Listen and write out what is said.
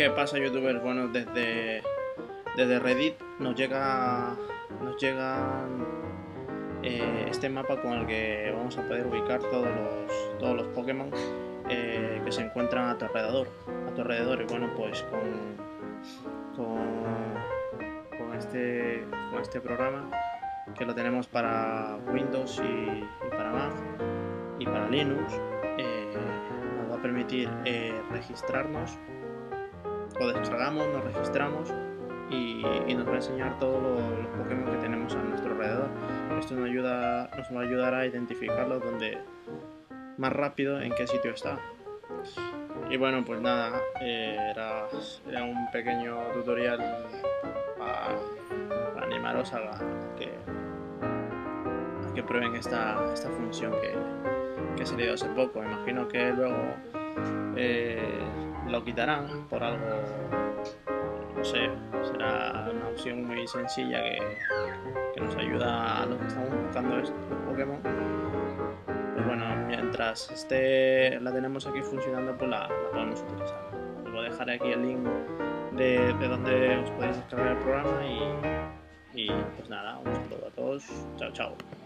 ¿Qué pasa, youtubers? Bueno, desde Reddit nos llega este mapa con el que vamos a poder ubicar todos los Pokémon que se encuentran a tu alrededor. Y bueno, pues con este programa, que lo tenemos para Windows y para Mac y para Linux, nos va a permitir registrarnos. Lo descargamos, nos registramos y nos va a enseñar todos los Pokémon que tenemos a nuestro alrededor. Esto nos va a ayudar a identificarlos más rápido en qué sitio está. Y bueno, pues nada, era un pequeño tutorial para animaros a que prueben esta función que ha salido hace poco. Imagino que luego lo quitarán por algo, no sé, será una opción muy sencilla que nos ayuda a los que estamos buscando estos Pokémon. Pues bueno, mientras la tenemos aquí funcionando, pues la podemos utilizar. Os voy a dejar aquí el link de donde os podéis descargar el programa y pues nada, un saludo a todos, chao.